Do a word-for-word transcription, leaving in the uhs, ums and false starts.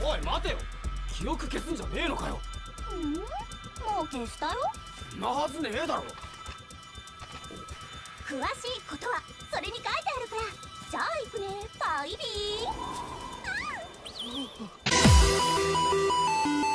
おい待てよ、記憶消すんじゃねえのかよ。 うん、もう消したよ。 んなはずねえだろ。 詳しいことはそれに書いてあるから。じゃあ行くね、バイビー。